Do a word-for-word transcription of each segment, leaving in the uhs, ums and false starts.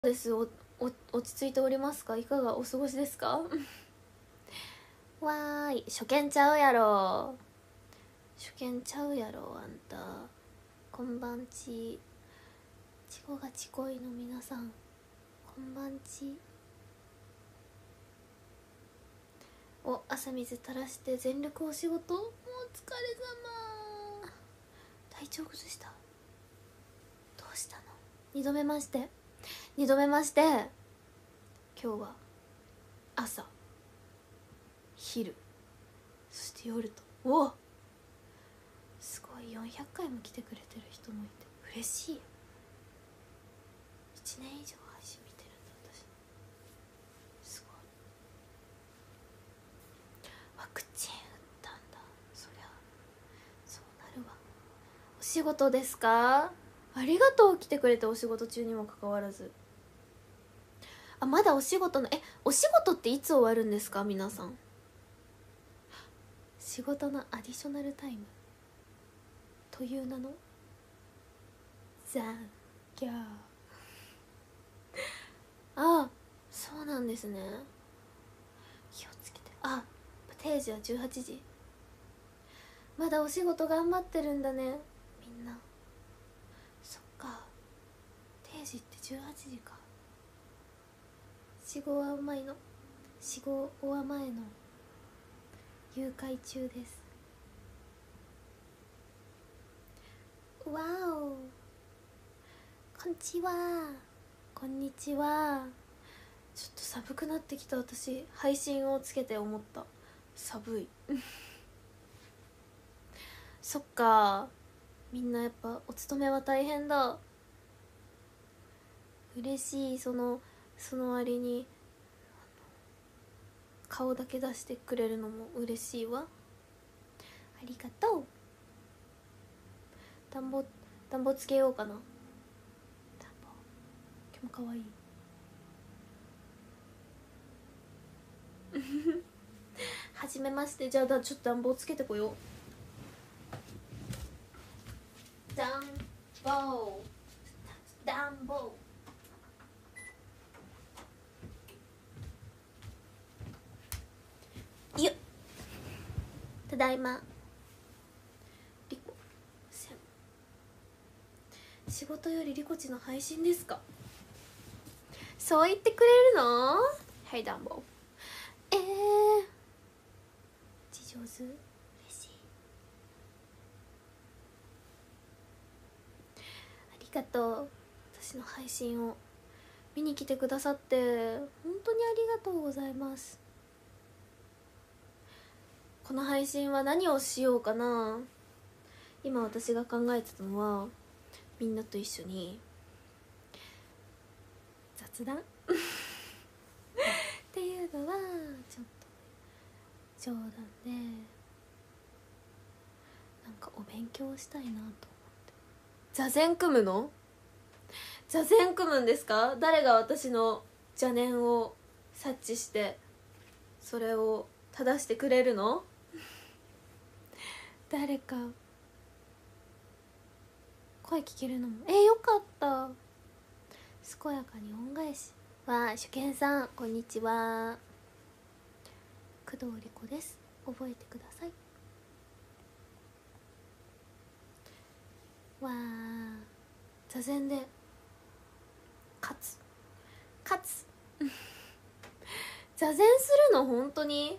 です。おお落ち着いておりますか？いかがお過ごしですか？わーい、初見ちゃうやろ。初見ちゃうやろあんた。こんばんち。ちごがちこいの皆さん、こんばんち。お、朝水垂らして全力お仕事。もうお疲れ様。体調崩した？どうしたの？二度目まして二度目まして今日は朝、昼、そして夜と、おっすごいよんひゃっかいも来てくれてる人もいて嬉しい。いちねん以上配信見てるんだ私。すごい。ワクチン打ったんだ。そりゃそうなるわ。お仕事ですか？ありがとう、来てくれて。お仕事中にもかかわらず。あ、まだお仕事のえお仕事っていつ終わるんですか皆さん？仕事のアディショナルタイムという名の残業。あ、そうなんですね。気をつけて。あ、定時はじゅうはちじ。まだお仕事頑張ってるんだねみんな。そっか、定時ってじゅうはちじか。仕事は前の仕事は前の誘拐中です。わお、こんにちは。こんにちは。ちょっと寒くなってきた。私配信をつけて思った。寒いそっか、みんなやっぱお勤めは大変だ。嬉しい。そのその割に顔だけ出してくれるのも嬉しいわ。ありがとう。暖房暖房つけようかな。暖房今日もかわいいはじめまして。じゃあだちょっと暖房つけてこよう。暖房暖房よっ、ただいま。リコせん仕事よりリコチの配信ですか？そう言ってくれるの？はい暖房。えー地上手、嬉しい。ありがとう。私の配信を見に来てくださって本当にありがとうございます。この配信は何をしようかな。今私が考えてたのは、みんなと一緒に雑談っていうのはちょっと冗談で、なんかお勉強したいなと思って。座禅組むの？座禅組むんですか？誰が私の邪念を察知してそれを正してくれるの？誰か声聞けるのもえー、よかった。健やかに恩返し。わあ、初見さんこんにちは。工藤理子です。覚えてください。わあ、座禅で勝つ勝つ座禅するの本当に？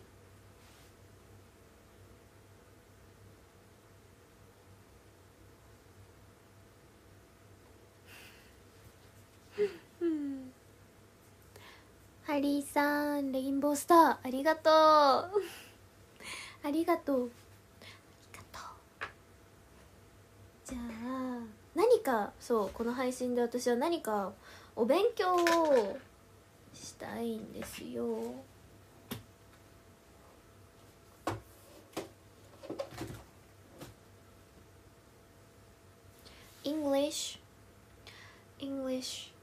ハリーさん、レインボースターありがとうありがとうありがとう。じゃあ何か、そうこの配信で私は何かお勉強をしたいんですよ。English English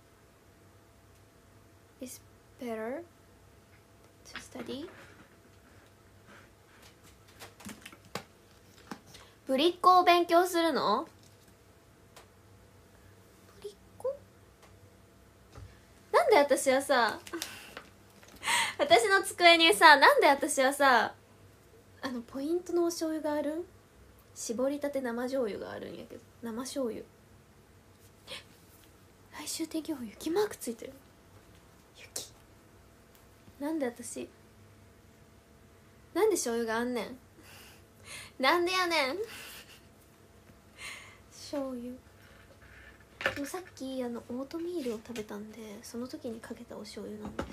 is better to study. ぶりっ子を勉強するの？ぶりっ子？な私はさ私の机にさ、なんで私はさ、あのポイントのお醤油がある、絞りたて生醤油があるんやけど、生醤油、来週天気予報雪マークついてる。雪、なんで私、なんで醤油があんねんなんでやねん醤油でもさっきあのオートミールを食べたんで、その時にかけたお醤油なんで、さ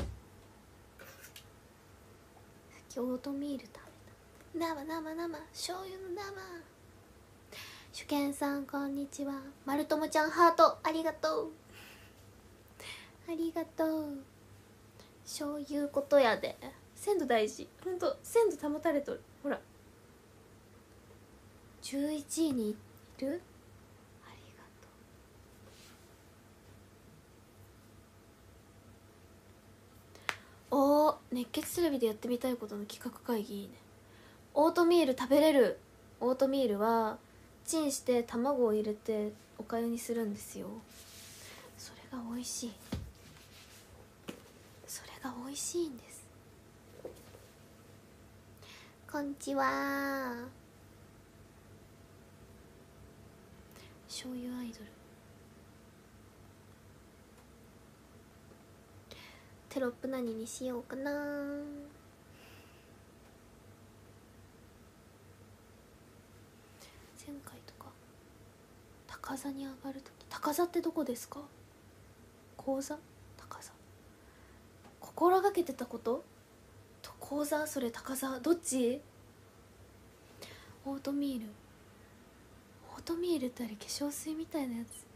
っきオートミール食べた。生生生醤油の生。主健さんこんにちは。まるともちゃんハートありがとう、ありがとう。そういうことやで、鮮度大事。ほんと鮮度保たれとる。ほらじゅういちいにいる、ありがとう。おー、熱血テレビでやってみたいことの企画会議いいね。オートミール食べれる。オートミールはチンして卵を入れておかゆにするんですよ。それが美味しい、それが美味しいんです。こんにちは。醤油アイドル、テロップ何にしようかな。前回とか高座に上がるとき、高座ってどこですか？講座？高座、心がけてたことと講座、それ高座、どっち？オートミール、オートミールってあれ化粧水みたいなやつ。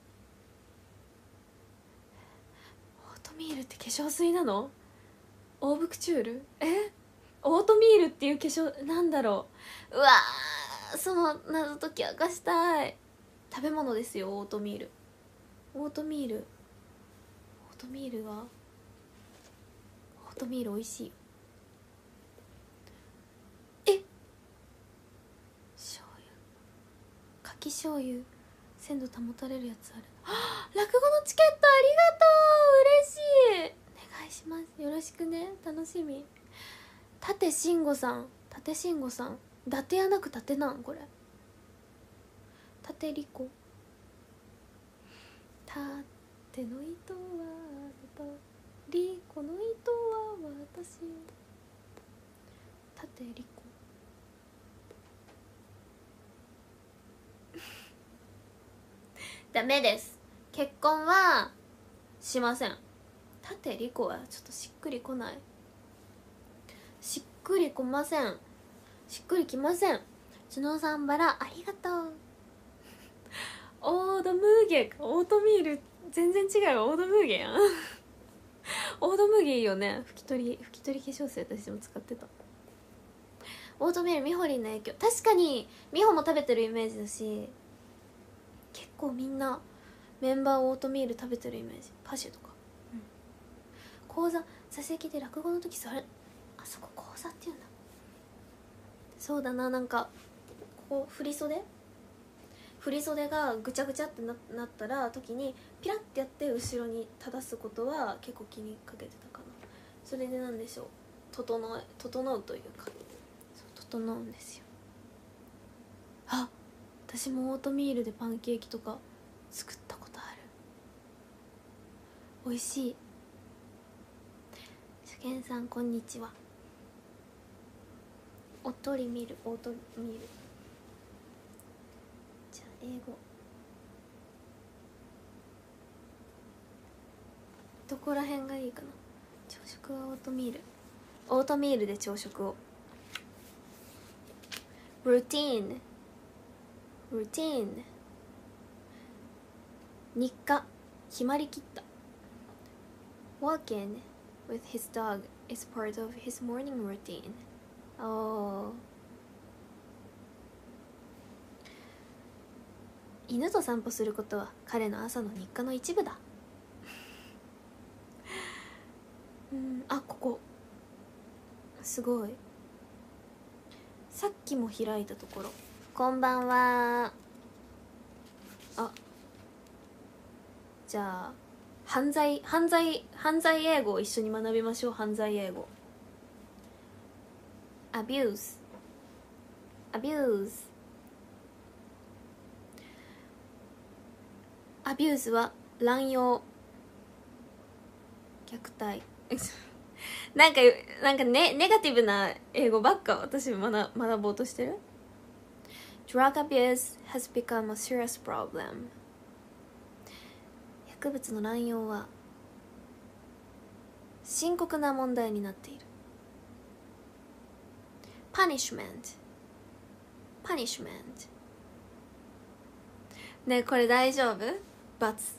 オートミールって化粧水なの？オーブクチュール？え？オートミールっていう化粧、なんだろう。うわー、その謎解き明かしたい。食べ物ですよ、オートミール。オートミール、オートミールが、オートミール美味しい。え、醤油、かき醤油、鮮度保たれるやつある。はぁ、落語のチケットありがとう、嬉しい。お願いします、よろしくね、楽しみ。舘慎吾さん、舘慎吾さん、伊達やなく舘なん、これ舘理子。舘の糸はあなた、理子の糸は私、舘理子ダメです、結婚はしません。舘理子はちょっとしっくりこない、しっくりこません、しっくりきません。角さんバラありがとう。オードムーゲか、オートミール全然違うよ、オードムーゲやんオードムーゲいいよね。拭き取り拭き取り化粧水私も使ってた。オートミールみほりんの影響、確かにみほも食べてるイメージだし、結構みんなメンバーオートミール食べてるイメージ。パジェとか、うん、講座座席で落語の時それ、あそこ講座っていうんだ。そうだな、なんかここ振り袖振り袖がぐちゃぐちゃってな, なったら時にピラッてやって後ろに正すことは結構気にかけてたかな。それでなんでしょう、整え整うというか、そう整うんですよ。あ、私もオートミールでパンケーキとか作ったことある。美味しい。初見さんこんにちは。おとりミル、オートミール、じゃあ英語どこら辺がいいかな。朝食はオートミール、オートミールで朝食を。ルーティーン、ルーティーン、日課、決まりきった。 Walking with his dog is part of his morning routine. おー、犬と散歩することは彼の朝の日課の一部だうん、あ、ここすごい、さっきも開いたところ。こんばんは。あ、じゃあ犯罪犯罪犯罪英語を一緒に学びましょう。犯罪英語。 abuse abuse abuse は乱用、虐待なんかなんかねネガティブな英語ばっか私学学ぼうとしてる。 Drug abuse has become a serious problem。 薬物の乱用は深刻な問題になっている。 Punishment Punishment ねえこれ大丈夫？罰。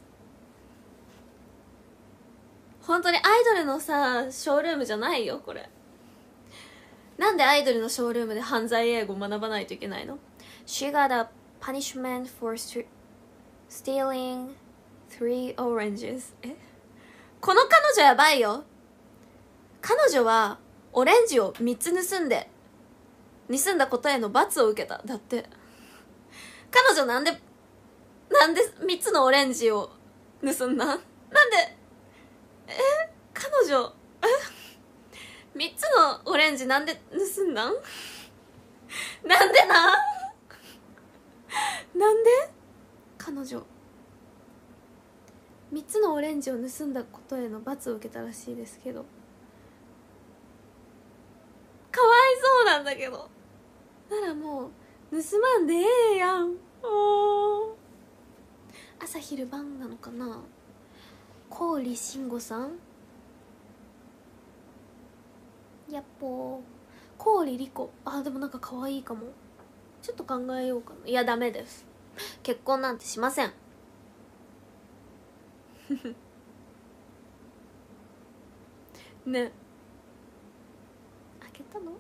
本当にアイドルのさショールームじゃないよこれ。なんでアイドルのショールームで犯罪英語を学ばないといけないの？ She got a punishment for stealing three oranges。 えこの彼女やばいよ。彼女はオレンジをみっつ盗んで盗んだことへの罰を受けた。だって彼女なんでなんでみっつのオレンジを盗んだ？なんでえ彼女えみっつのオレンジなんで盗んだん？なんでななんで彼女みっつのオレンジを盗んだことへの罰を受けたらしいですけど、かわいそうなんだけど。ならもう盗まんでええやん。お朝昼晩なのかな。郡慎吾さん、やっぽー郡莉子。あでもなんか可愛いかも。ちょっと考えようかな。いやダメです、結婚なんてしませんね。開けたの？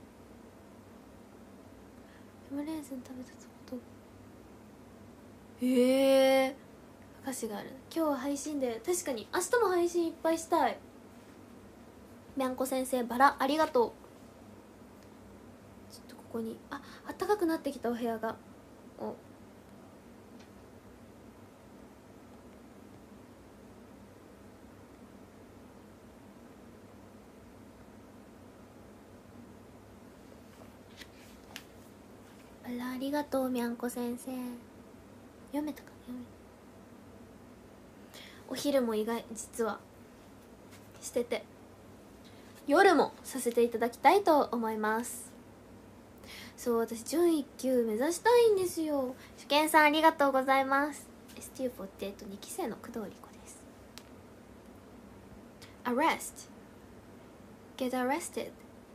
レモンレーズン食べたことへえ歌詞がある。今日は配信で確かに明日も配信いっぱいしたい。みゃんこ先生バラありがとう。ちょっとここにああったかくなってきたお部屋が。おバラありがとうみゃんこ先生。読めたかな。読めた。お昼も意外実はしてて夜もさせていただきたいと思います。そう私準一級目指したいんですよ。受験さんありがとうございます。 エスティーよんじゅうはち にき生の工藤理子です。 Arrest Get arrested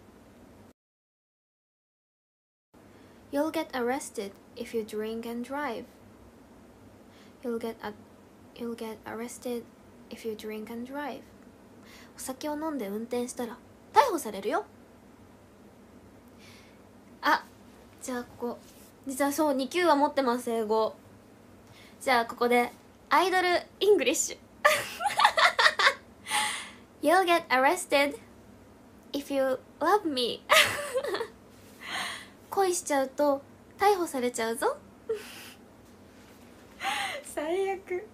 You'll get arrested if you drink and drive. You'll get a, You'll get arrested if you drink and drive. お酒を飲んで運転したら逮捕されるよ。あ、じゃあここ実はそうに級は持ってます英語。じゃあここでアイドルイングリッシュYou'll get arrested if you love me 恋しちゃうと逮捕されちゃうぞ最悪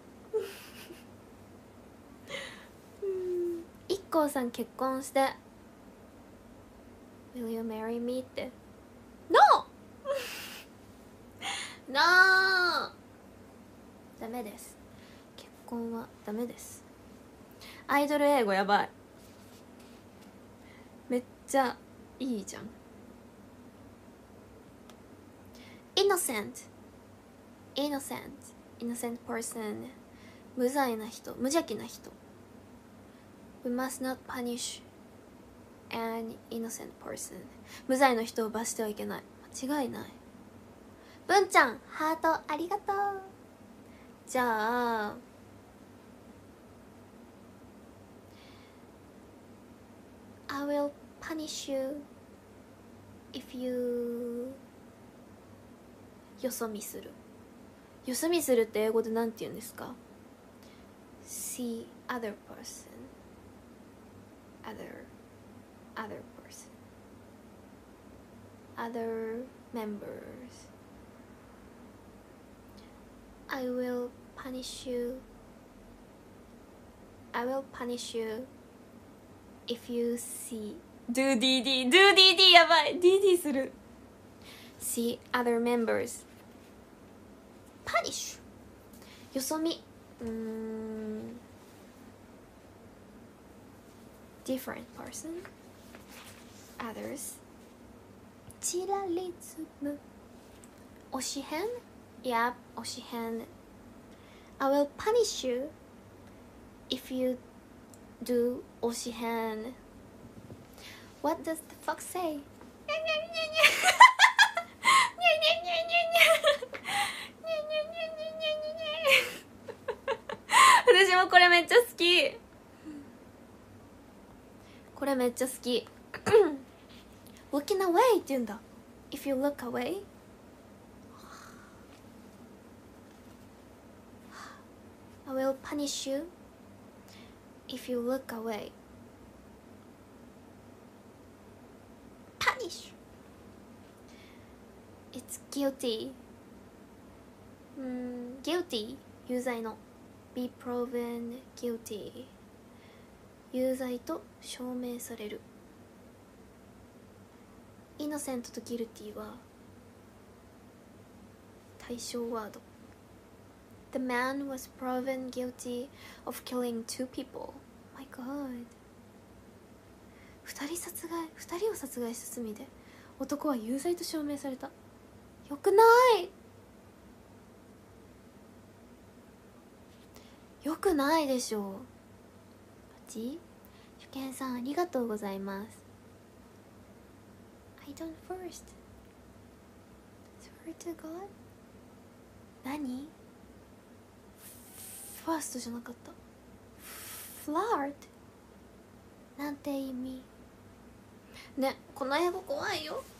一 こうさん結婚して Will you marry me って No! No! ダメです。結婚はダメです。アイドル英語やばい。めっちゃいいじゃん。Innocent Innocent Innocent person 無罪な人、無邪気な人。 We must not punish an innocent person 無罪の人を罰してはいけない。間違いない。文ちゃんハートありがとう。じゃあI will punish you if you よそ見する。よそ見するって英語でなんて言うんですか？ See other person other other person other members I will punish you I will punish you if you see do ディーディー do ディーディー やばい ディーディー する see other members punish よそ見うーん different person others チラリズム推し変 yeah 推し変 I will punish you if you do 推し変 What does the fox say? 私もこれめっちゃ好きこれめっちゃ好きLooking away って言うんだ If you look away I will punish you if you look away Punish It's guilty うん guilty 有罪の be proven guilty 有罪と証明される innocent と guilty は対象ワード The man was proven guilty of killing two people My god 二人殺害二人を殺害した罪で男は有罪と証明されたよくないよくないでしょうこっち主健さんありがとうございます I don't first Swear to God 何ファーストじゃなかったフラートなんて意味ねこの英語怖いよ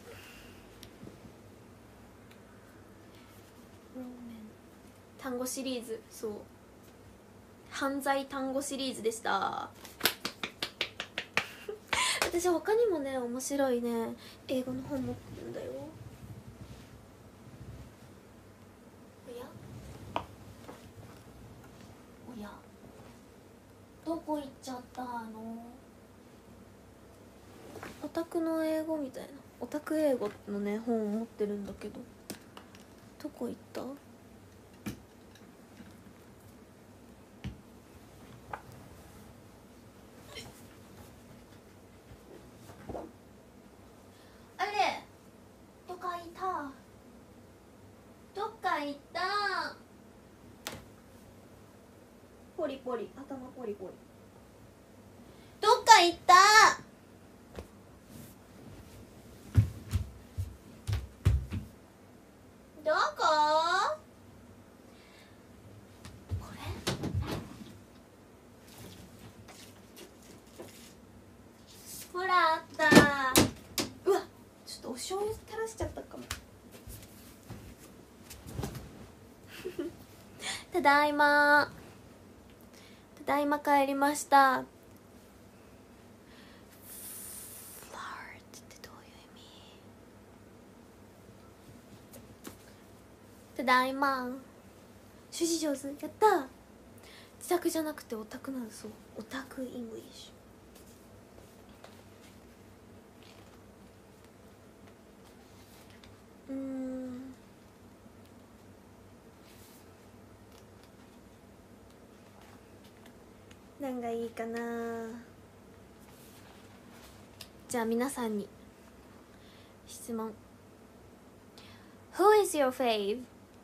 単語シリーズそう犯罪単語シリーズでした私他にもね面白いね英語の本持ってるんだよおやおやどこ行っちゃったのオタクの英語みたいなオタク英語のね本を持ってるんだけどどこ行ったあれどっか行ったどっか行ったポリポリ頭ポリポリどっか行ったどここれほらあったうわちょっとお醤油垂らしちゃったかもただいまただいま帰りましたただいま主事上手やった自宅じゃなくてオタクなのそうオタクイングリッシュうーん何がいいかなじゃあ皆さんに質問 Who is your fave?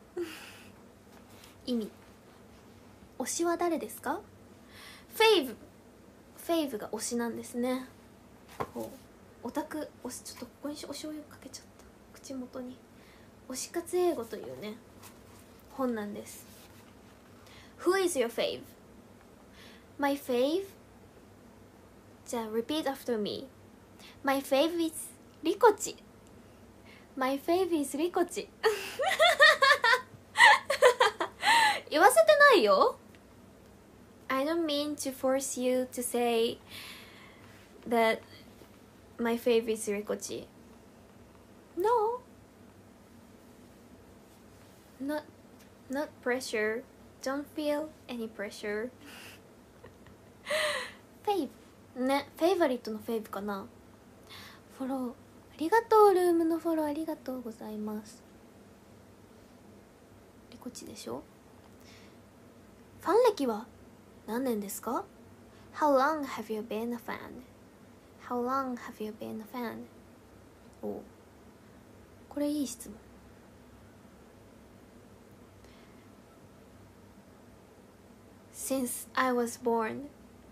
意味推しは誰ですかフェイブフェイブが推しなんですねこうオタク推しちょっとここにお醤油かけちゃった口元に推し活英語というね本なんです Who is your fave? My fave? じゃあ repeat after me My fave is リコチMy fave is リコチ言わせてないよ I don't mean to force you to say that my fave is リコチ No Not, not pressure Don't feel any pressure フェイブね、フェイバリットのフェイブかな。フォローありがとう。ルームのフォローありがとうございます。リコチでしょ。ファン歴は何年ですか？ How long have you been a fan? How long have you been a fan? お、これいい質問。Since I was born.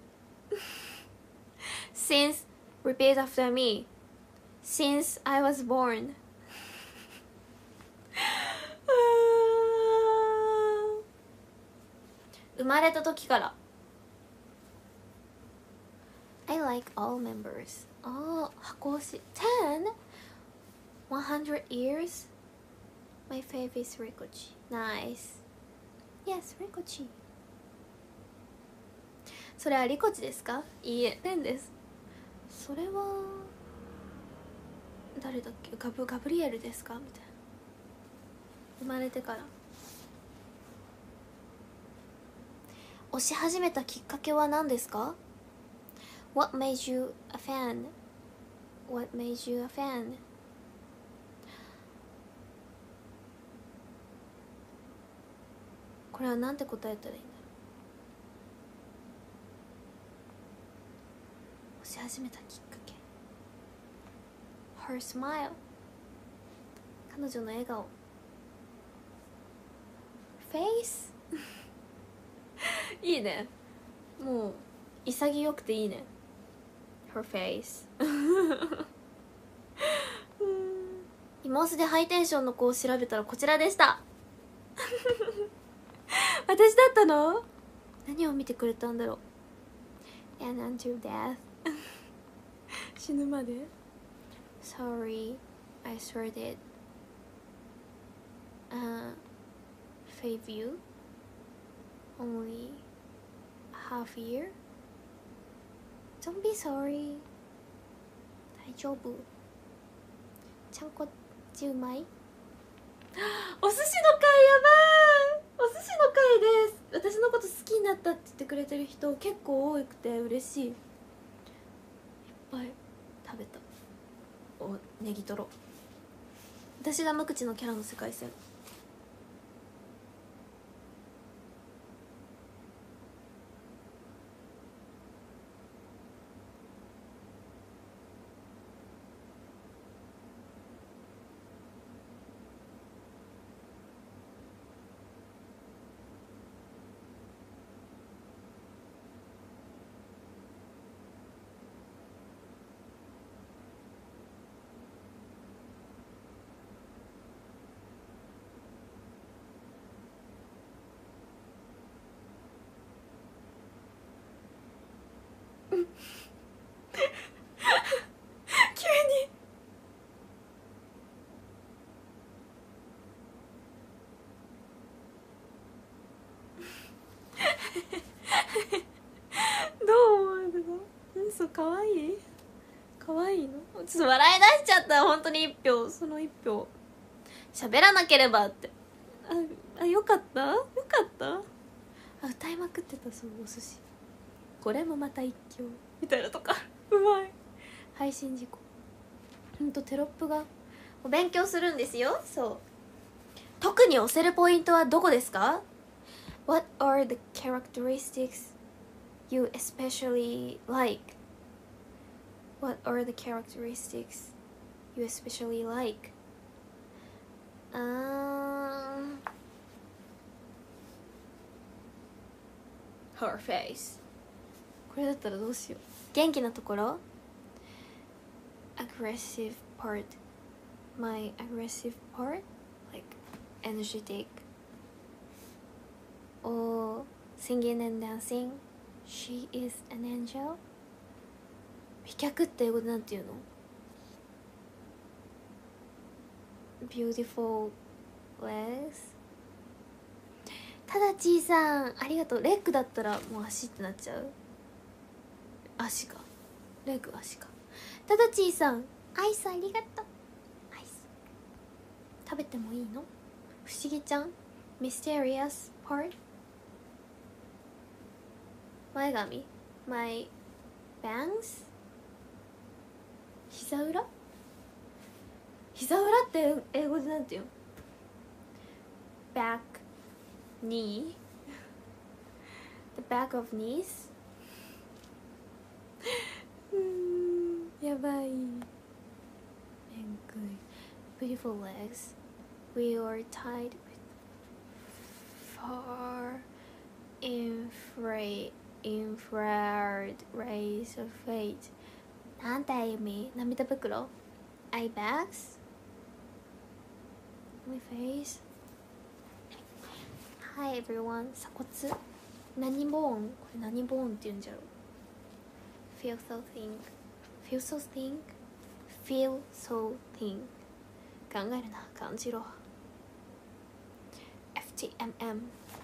Since, repeat after me. Since I was born. 生まれた時から。I like all members. ああ、箱推し。ten? one hundred years? My favorite is Rikochi. Nice. Yes, Rikochi. それはリコチですか？いいえ、テンです。それは誰だっけ？ガブ、ガブリエルですか？みたいな。生まれてから推し始めたきっかけは何ですか？ What made you a fan? What made you a fan? これはなんて答えたらいいんだろう。推し始めたきっかけ Her smile 彼女の笑顔 Face いいね。もう潔くていいね。 Her face 今推しでハイテンションの子を調べたらこちらでした私だったの？何を見てくれたんだろう。 And until death 死ぬまで Sorry I started uh, fave you only half year. Don't be sorry. 大丈夫。ちゃんこちうまい。お寿司の会やばい。お寿司の会です。私のこと好きになったって言ってくれてる人結構多くて嬉しい。いっぱい食べた。おネギトロ。私が無口のキャラの世界線。急にどう思うの？嘘、かわいい？かわいいの？ちょっと笑い出しちゃった。本当に一票。その一票喋らなければって。ああ、よかったよかった。あ、歌いまくってた。そう、お寿司これもまた一興みたいなとかうまい。配信事故。ほんとテロップがお勉強するんですよ。そう、特に押せるポイントはどこですか？ What are the characteristics you especially like? What are the characteristics you especially like? あー Her face。 これだったらどうしよう。元気なところ Aggressive part. My aggressive part? Like energetic. Or singing and dancing. She is an angel. 美脚って英語でなんて言うの？ Beautiful legs. ただちーさんありがとう。レッグだったらもう足ってなっちゃう。足か。レッグ足か。ただちーさんアイスありがとう。アイス食べてもいいの？不思議ちゃん Mysterious part. 前髪 My bangs 膝裏膝裏って英語でなんて言うの back knee the back of knees うーんやばいめんくい beautiful legs we are tied with far infrared infrared rays of fate なんて意味涙袋 eye bags my face hi everyone 鎖骨何ボーンこれ何ボーンって言うんじゃろ feel so thin feel so thin feel so thin 考えるな感じろ エフティーエムエム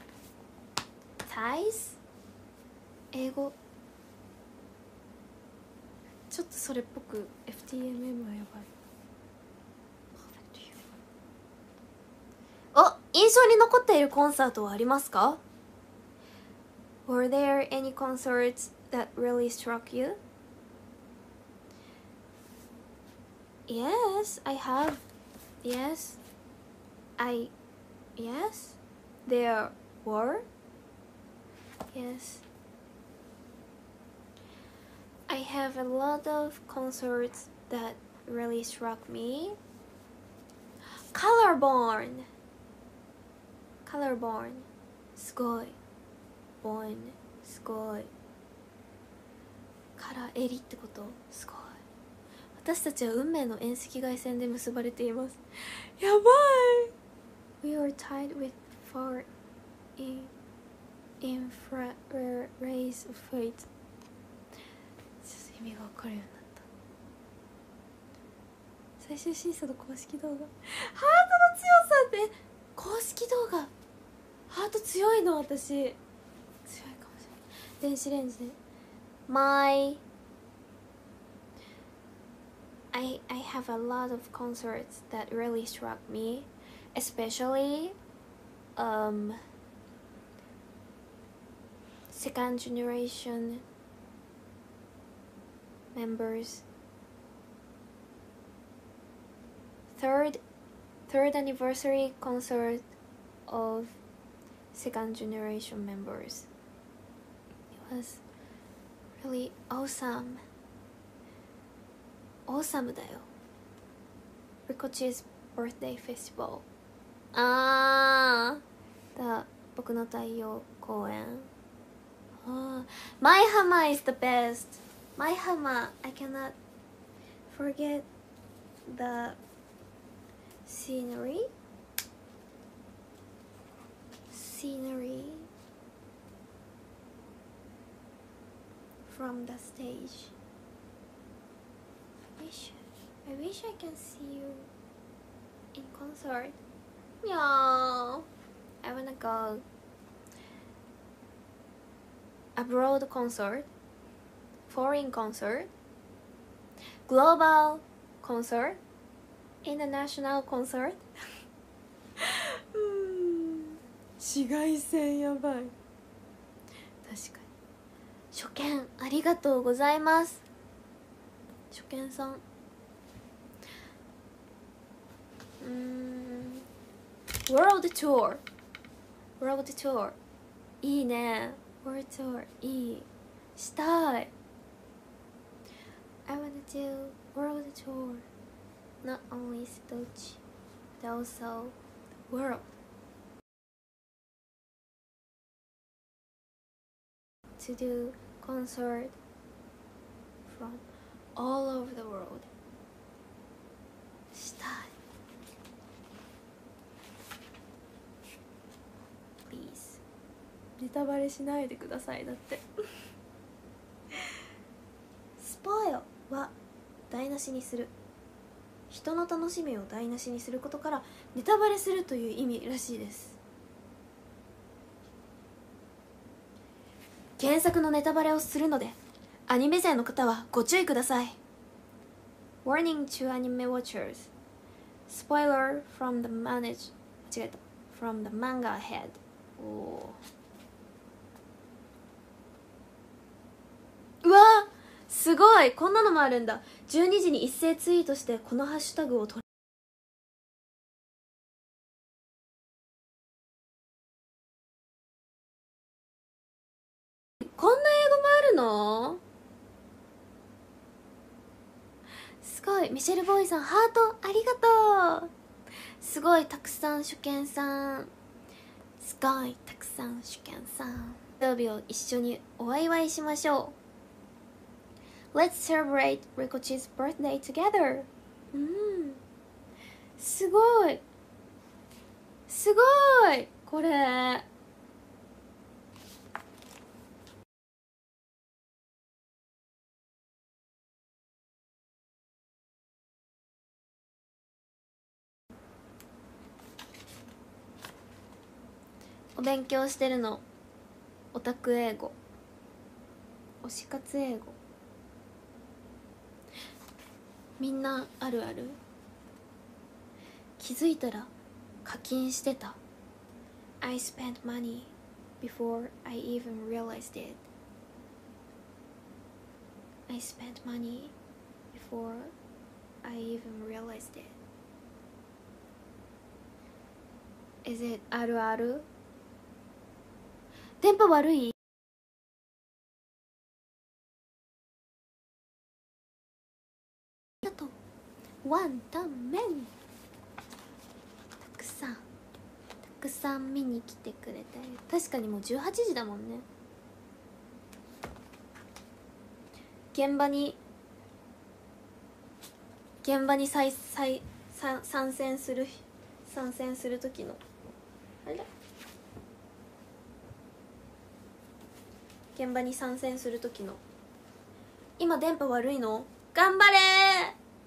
thighs 英語ちょっとそれっぽく エフティーエムエム はやばいお、印象に残っているコンサートはありますか Were there any concerts that really struck you? Yes, I have. Yes, I. Yes, there were. Yes. I have a lot of concerts that really struck me. Colorborn. Colorborn. すごい。born すごい。から襟ってこと？すごい。私たちは運命の遠赤外線で結ばれています。やばい。We are tied with far in infrared rays of fate. 意味が分かるようになった。最終審査の公式動画ハートの強さって公式動画ハート強いの私強いかもしれない電子レンジで My I, I have a lot of concerts that really struck me especially um second generation members third third anniversary concert of second generation members it was really awesome awesome だよ Rikochi's birthday festival あーだ僕の太陽公演あー My Hama is the best My Hama I cannot forget the scenery scenery from the stage I wish I wish I can see you in concert yeah I wanna go abroad concert foreign concert global concert international concert 紫外線やばい確かに初見ありがとうございます初見さんうーん World Tour World Tour いいね World Tour いいしたい I wanna do World Tour not only Sochi but also the world to do concert from all over the world したい Please ネタバレしないでくださいだってスポイルは台無しにする人の楽しみを台無しにすることからネタバレするという意味らしいです原作のネタバレをするのでアニメ勢の方はご注意ください Warning to anime watchers Spoiler from the manage 間違えた From the manga head おうわすい、こんなのもあるんだ。じゅうにじに一斉ツイートしてこのハッシュタグを取る。こんな英語もあるの？すごい。ミシェルボーイさんハートありがとう。すごいたくさん主見さん、すごいたくさん主見さん、誕生日を一緒にお祝いしましょう。 Let's celebrate Rikochi's birthday together。 うん、すごいすごい。これお勉強してるの。オタク英語、推し活英語。みんなあるある？気づいたら課金してた。 I spent money before I even realized it. I spent money before I even realized it. Is it あるある？電波悪い？ありがとう。ワンタン麺たくさんたくさん見に来てくれて。確かにもうじゅうはちじだもんね。現場に現場に再再参参戦する参戦する時のあれだ現場に参戦する時の。今電波悪いの？頑張れー。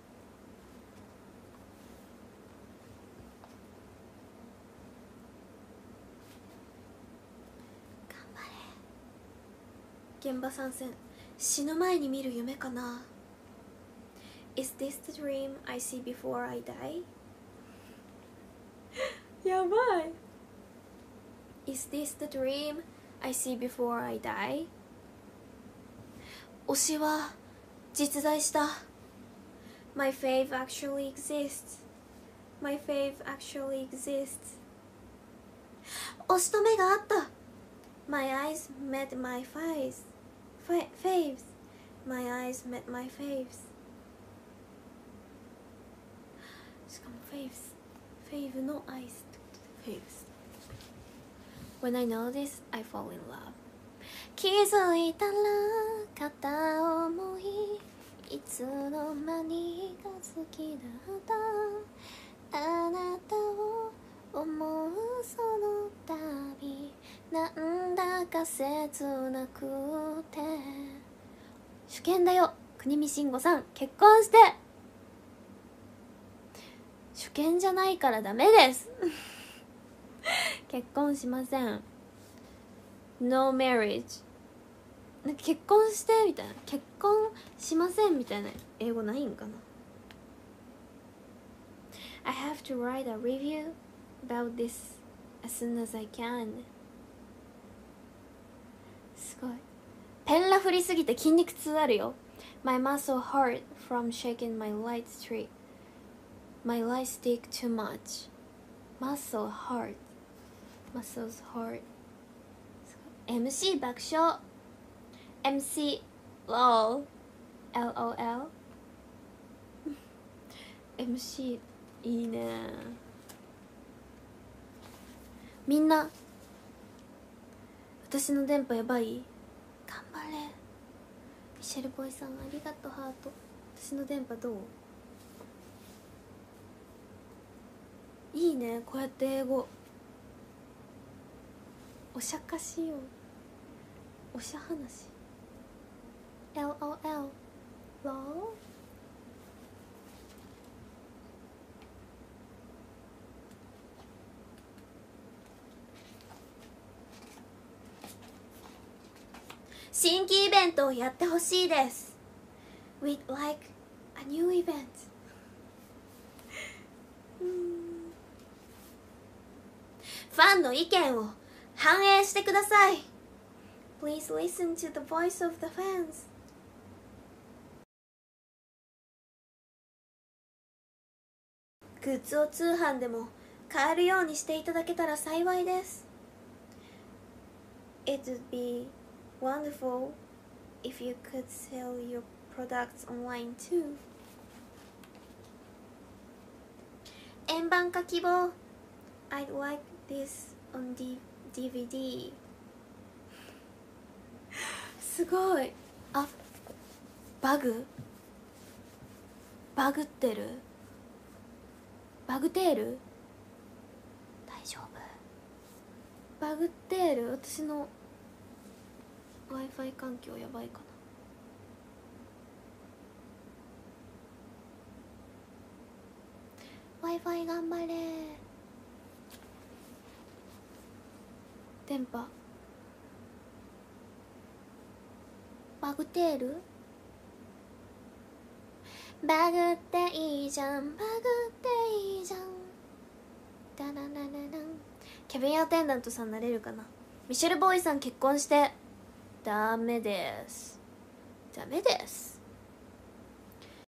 頑張れ。現場参戦。死ぬ前に見る夢かな。 Is this the dream I see before I die? やばい。 Is this the dream I see before I die? 推しは実在した。 My fave actually exists. My fave actually exists. 推しと目があった。 My eyes met my faves. Faves. My eyes met my faves. しかも faves fave の eyes ってことで faves。 When I know this, I fall in love。 気づいたら片思い、いつの間にか好きだったあなたを思うその度、なんだか切なくて。主見だよ国見慎吾さん、結婚して。主見じゃないからダメです結婚しません。 No marriage。 なんか結婚してみたいな、結婚しませんみたいな英語ないんかな。 I have to write a review about this as soon as I can。 すごい。ペンラ振りすぎて筋肉痛あるよ。 My muscle hurt from shaking my light stick. My light stick too much. Muscle hurt. Muscles hurt。 エムシー 爆笑。 エムシー lol。 エルオーエル。 エムシー いいね。みんな私の電波やばい？頑張れ。ミシェルボイさんありがとう。ハート。私の電波どう？いいね、こうやって英語おしゃかしよう。おしゃ話。 エルオーエル ロー。新規イベントをやってほしいです。 We'd like a new event。 ファンの意見を反映してください。 Please listen to the voice of the fans。 グッズを通販でも買えるようにしていただけたら幸いです。 It would be wonderful if you could sell your products online too. 円盤化希望 I'd like this on D- ディーブイディー すごい。あ、バグバグってる。バグテール大丈夫。バグテール、私の Wi-Fi 環境やばいかな。 Wi-Fi 頑張れ。電波バグテール、バグっていいじゃん、バグっていいじゃん。ダララララン。キャビンアテンダントさんなれるかな。ミシェルボーイさん結婚して。ダメです、ダメです。